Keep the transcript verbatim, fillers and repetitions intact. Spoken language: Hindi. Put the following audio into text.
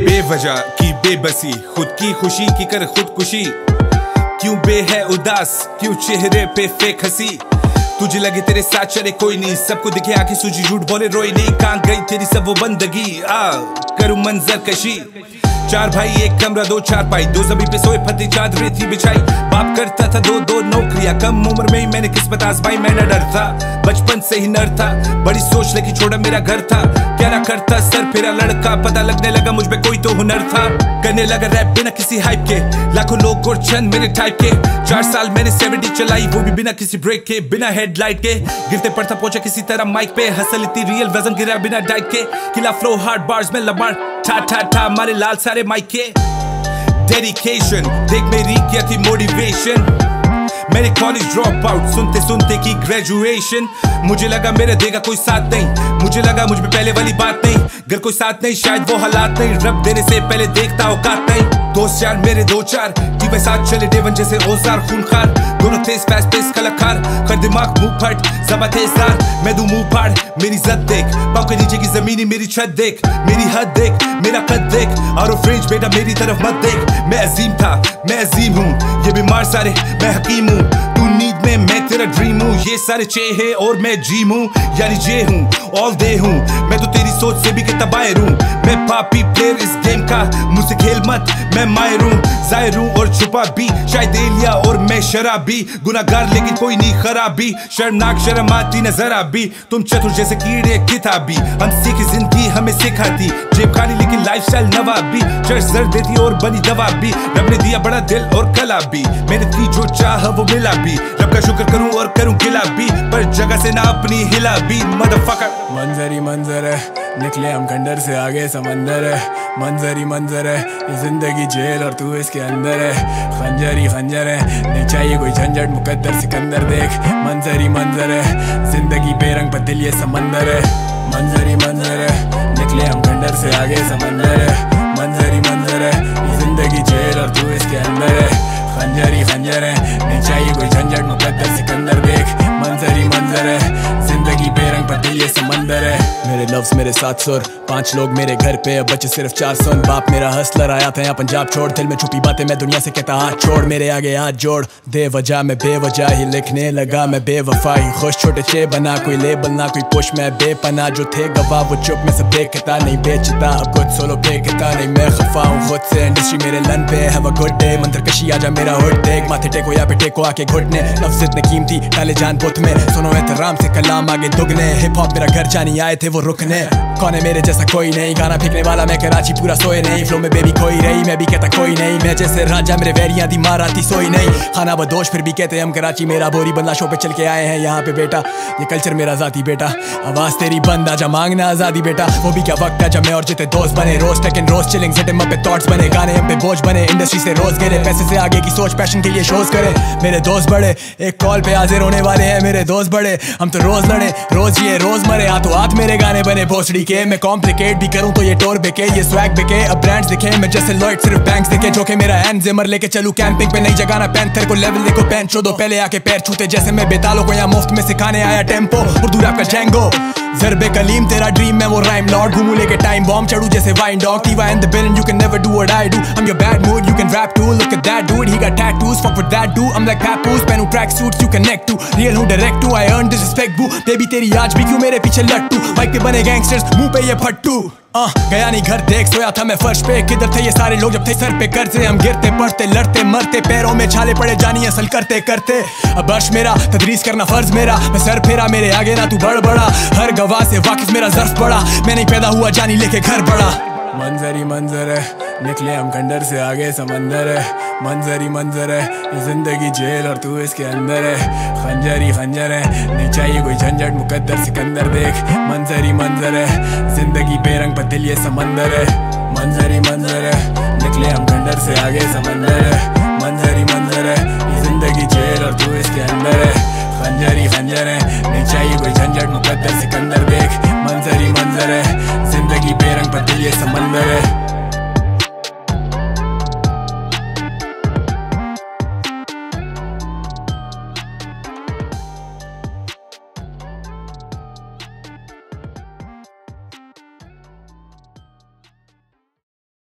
बेवजह की बेबसी, खुद की खुशी की कर खुदकुशी। क्यों बे है उदास, क्यों चेहरे पे फेक हंसी। तुझे लगे तेरे साथ चले कोई नहीं, सबको दिखे आंखें सूजी झूठ बोले रोई नहीं। कहां गई तेरी सब वो बंदगी, आ करूं मंजर कशी। चार भाई एक कमरा दो चार पाई, दो जमीन पे सोए फते चादर थी बिछाई। बाप करता था दो दो नौकरियां, कम उम्र में ही मैंने किस्मत आजमाई। मैं न डर था, बचपन से ही नर था, बड़ी सोच लेके छोड़ा मेरा घर था। क्या ना करता सर फेरा लड़का, पता लगने लगा मुझ में कोई तो हुनर था। करने लगा रैप बिना किसी हाइप के, लाखों लोग और चंद मेरे टाइप के। चार साल मैंने सेवेंटी चलाई, वो भी बिना किसी ब्रेक के, बिना हेडलाइट के। गिरते पड़ता पहुंचा किसी तरह माइक पे, हसल इतनी रियल वजन गिरा बिना डाइट के। किला फ्लो हार्ड बार्स में लबार ठा ठा ठा मारे लाल सारे माइक के। डेडिकेशन देख मेरी क्या थी मोटिवेशन, मैंने कॉलेज ड्रॉप आउट सुनते सुनते की ग्रेजुएशन। मुझे लगा मेरे देगा कोई साथ नहीं, मुझे लगा मुझ में पहले वाली बात नहीं। घर कोई साथ नहीं, शायद वो हालात नहीं, रब देने से पहले देखता औकात नहीं। दोस्त यार मेरे दो चार की वे साथ चले डेवन जैसे औजार खूनखार। दोनों तेज फैस्ट पेस कलाकार, कर दिमाग मुंह फट जबा तेजदार। मैं दूं मुंह फाड़ मेरी इज्जत देख, पाँव के नीचे की जमीनी मेरी छत देख। मेरी हद देख, मेरा कद देख, और फ्रिज बेटा मेरी तरफ मत देख। मैं अजीम था, मैं अजीम हूँ, ये बीमार सारे मैं हकीम हूँ। तू नींद में मैं तेरा ड्रीम हूँ, ये सारे चे है और मैं जीम हूँ, यानी जे हूँ ऑल डे हूँ। मैं तो तेरी सोच से भी कितना बाहर हूँ, मैं पापी प्लेयर इस गेम का, मुझसे खेल मत मैं माहिर हूँ। जाहिर हूँ और छुपा भी, शायद एलिया और मैं शराबी। गुनाहगार लेकिन कोई नहीं खराबी, शर्मनाक शर्म आती न जरा भी। तुम चतुर जैसे कीड़े किताबी, हम सीखी जिंदगी हमें सिखाती। जेब खाली लेकिन लाइफस्टाइल नवाबी, चर्च जर देती और बनी दवा भी। रब ने दिया बड़ा दिल और कला भी, मैंने थी जो चाह वो मिला भी। रब का शुक्र करूं और करूं गिला भी, पर जगह से ना अपनी हिला भी। मदरफकर मंजर ही मंजर है, निकले हम खंडर से आगे समंदर है। मंजर ही मंजर है, ये जिंदगी जेल और तू इसके अंदर है। खंजर ही खंजर है, नहीं चाहिए कोई झंझट मुकद्दर सिकंदर देख। मंजर ही मंजर है, जिंदगी बेरंग पर दिल ये समंदर है। मंजर ही मंजर है, निकले हम खंडर से आगे समंदर है। मंजर ही मंजर है, ये जिंदगी जेल और तू इसके अंदर है। खंजर ही खंजर है, नहीं चाहिए कोई झंझट मुकद्दर सिकंदर देख। मंजर ही मंजर है, जिंदगी बेरंग पर दिल ये समंदर है। मेरे लफ्ज मेरे साथ सुर, पांच लोग मेरे घर पे, अब बच्चे सिर्फ चार सुन। बाप मेरा हसलर आया था यहाँ पंजाब छोड़, दिल में छुपी बातें मैं दुनिया से कहता हाथ छोड़। मेरे आगे हाथ जोड़ दे वजह, मैं बेवजह ही लिखने लगा, मैं बेवफाई खुश। छोटे चे बना कोई लेबल ना कोई पुश, मैं बेपना जो थे गवाह वो चुप। मैं सब देखता नहीं बेचता, अब कुछ सोलो फेंकता नहीं, मैं खफा हूँ खुद से। इंडस्ट्री मेरे लन पे हैव अ गुड डे, मंत्र कशी आजा मेरा हुड देख। माथे टेको या पे टेको आके घुटने, लफ्ज़ इतने कीमती डाले जान बुत में। सुनो एहतराम से कलाम आगे दुगने, हिप हॉप मेरा घर जानी आए थे वो रुकने। कौन है मेरे जैसा कोई नहीं, गाना फेंकने वाला मैं कराची पूरा सोए नहीं। फ्लो में बेबी कोई रही, मैं भी कहता कोई नहीं। मैं जैसे राजा मेरे वैरियां दी मार आती सोई नहीं। खाना बदोश फिर भी कहते हम कराची, मेरा बोरी बंदा शो पे चल के आए हैं यहाँ पे बेटा। ये कल्चर मेरा जाती बेटा, आवाज तेरी बंद आजा मांगना आजादी बेटा। वो भी क्या वक्त है जब मैं और जिते दोस्त बने, रोज टेकन रोज चिलिंग सेट हम पे थॉट्स बने। गाने हम पे बोझ बने, इंडस्ट्री से रोज गिरे, पैसे से आगे की सोच पैशन के लिए शोज करे। मेरे दोस्त बड़े एक कॉल पे हाजिर होने वाले हैं, मेरे दोस्त बड़े हम तो रोज लड़े रोज ये रोज मरे। हाथों हाथ मेरे गाने बने भोसड़ी के, मैं कॉम्प्लिकेट भी करूं तो ये टोर बिके, ये स्वैग बिके। अब ब्रांड्स दिखे मैं जैसे लॉयड सिर्फ बैंक्स दिखे। जो कि मेरा हैंड जिमर लेके चलूं कैंपिंग पे, नहीं जगाना पैंथर को लेवल देखो पैंट चो दो। पहले आके पैर छूते जैसे मैं बेतालों को यहाँ मुफ्त में सिखाने आया टेम्पो। उर्दू रैप का जैंगो ज़रबे कलीम तेरा ड्रीम मैं वो राइम लॉर्ड। घूमू लेके टाइम बॉम्ब चढ़ू जैसे वाइन डॉग। टीवा in the building, you can never do what I do. I'm your bad mood, you can rap too. Look at that dude, he got tattoos. Fuck with that dude, I'm like papoose. पहनू track suits, you connect to. Real हूँ direct to, I earn disrespect boo. Baby तेरी आज भी क्यों मेरे पीछे लट्टू। माइक पे बने गैंगस्टर्स, मुंह पे ये फट्टू। आ, गया नहीं घर देख, सोया था मैं फर्श पे। किधर थे ये सारे लोग जब थे सर पे कर्जे। हम गिरते पड़ते लड़ते मरते, पैरों में छाले पड़े जानी असल करते करते। अब अर्श मेरा तदरीस करना फर्ज मेरा, मैं सर फेरा मेरे आगे ना तू बढ़ बड़ा। हर गवाह से वाकिफ मेरा ज़र्फ बड़ा, मैं नहीं पैदा हुआ जानी लेके घर बड़ा। मंजर ही मंजर है, निकले हम खंडर से आगे समंदर है। मंजर ही मंजर है, ये जिंदगी जेल और तू इसके अंदर है। खंजर ही खंजर है, नहीं चाहिए कोई झंझट मुकद्दर सिकंदर देख। मंजर ही मंजर है, जिंदगी बेरंग पर दिल ये समंदर है। मंजर ही मंजर है, निकले हम खंडर से आगे समंदर है। मंजर ही मंजर है, ये जिंदगी जेल और तू इसके अंदर है। खंजर ही खंजर है, नहीं चाहिए कोई झंझट मुकद्दर सिकंदर देख। मंजर ही मंजर है, जिंदगी बेरंग पर दिल ये समंदर है।